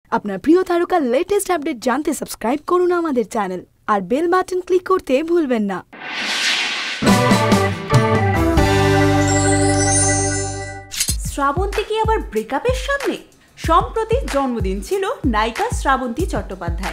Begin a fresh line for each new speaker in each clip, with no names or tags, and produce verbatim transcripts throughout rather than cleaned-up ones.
আপনার প্রিয় তারকার লেটেস্ট আপডেট জানতে সাবস্ক্রাইব করুন আমাদের চ্যানেল আর বেল বাটন ক্লিক করতে ভুলবেন না।
শ্রাবন্তী কি আবার ব্রেকআপের সামনে? সম্প্রতি জন্মদিন ছিল নায়িকা শ্রাবন্তী চট্টোপাধ্যায়।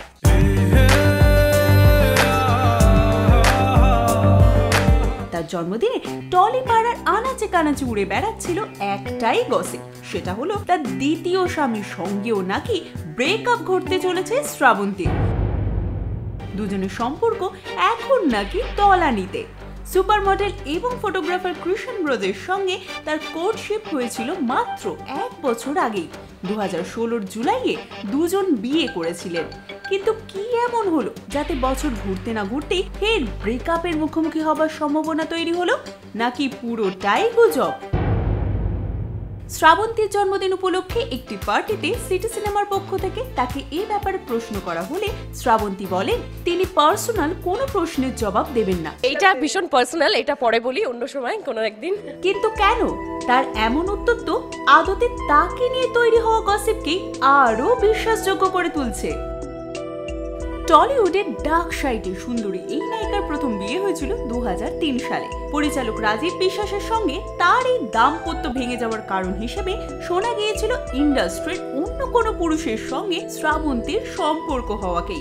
তার জন্মদিনে টলি পাড়ার আনাচে কানাচে উড়ে বেড়াচ্ছিল একটাই গসিপ, সেটা হলো তার দ্বিতীয় স্বামীর সঙ্গেও নাকি ব্রেকআপ ঘটতে চলেছে শ্রাবন্তীর। দুজনের সম্পর্ক এখন নাকি তলানিতে। সুপার মডেল এবং ফটোগ্রাফার কৃষণ ব্রজের সঙ্গে তার কোর্টশিপ হয়েছিল মাত্র এক বছর আগেই। দু হাজার ষোলোর জুলাইয়ে দুজন বিয়ে করেছিলেন, কিন্তু কি এমন হলো যাতে বছর ঘুরতে না ঘুরতেই ফের ব্রেকআপের মুখোমুখি হবার সম্ভাবনা তৈরি হলো, নাকি পুরোটাই গুজব? শ্রাবন্তীর জন্মদিন উপলক্ষে একটি পার্টিতে সিটি সিনেমার পক্ষ থেকে তাকে এই ব্যাপারে প্রশ্ন করা হলে শ্রাবন্তী বলেন তিনি পার্সোনাল কোনো প্রশ্নের জবাব দেবেন না।
এইটা ভীষণ পার্সোনাল, এটা পরে বলি অন্য সময় কোনো একদিন।
কিন্তু কেন? তার এমন উত্তর তো আদতে তাকে নিয়ে তৈরি হওয়া গসিপকে আরো বিশ্বাসযোগ্য করে তুলছে। টলিউডের ডার্ক সাইডে সুন্দরী এই নায়িকার প্রথম বিয়ে হয়েছিল দু হাজার তিন সালে। পরিচালক রাজীব বিশ্বাসের সঙ্গে তার এই দাম্পত্য ভেঙে যাওয়ার কারণ হিসেবে শোনা গিয়েছিল ইন্ডাস্ট্রির অন্য কোনো পুরুষের সঙ্গে শ্রাবন্তীর সম্পর্ক হওয়াকেই।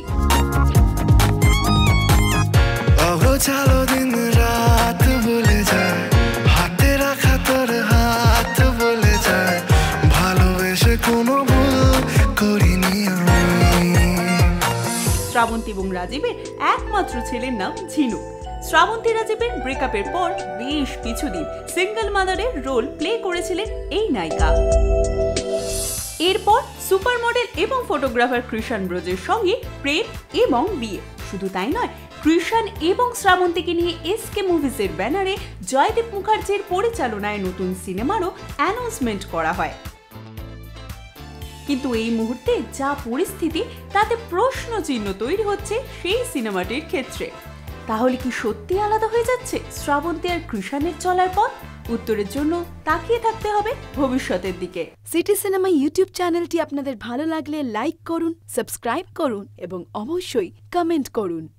শ্রাবন্তী এবং রাজীবের একমাত্র ছেলের নাম ঝিনুক। শ্রাবন্তী রাজীবের ব্রেকআপের পর বেশ কিছুদিন সিঙ্গেল মাদারের রোল প্লে করেছিলেন এই নায়িকা। এরপর সুপার মডেল এবং ফটোগ্রাফার কৃষণ ব্রজের সঙ্গে প্রেম এবং বিয়ে। শুধু তাই নয়, কৃষণ এবং শ্রাবন্তীকে নিয়ে এসকে মুভিজের ব্যানারে জয়দীপ মুখার্জির পরিচালনায় নতুন সিনেমারও অ্যানাউন্সমেন্ট করা হয়। কিন্তু এই মুহূর্তে যা পরিস্থিতি, তাতে প্রশ্ন চিহ্ন তৈরি হচ্ছে সেই সিনেমাটির ক্ষেত্রে। তাহলে কি সত্যি আলাদা হয়ে যাচ্ছে শ্রাবন্তী আর কৃষণের চলার পথ? উত্তরের জন্য তাকিয়ে থাকতে হবে ভবিষ্যতের দিকে।
সিটি সিনেমা ইউটিউব চ্যানেলটি আপনাদের ভালো লাগলে লাইক করুন, সাবস্ক্রাইব করুন এবং অবশ্যই কমেন্ট করুন।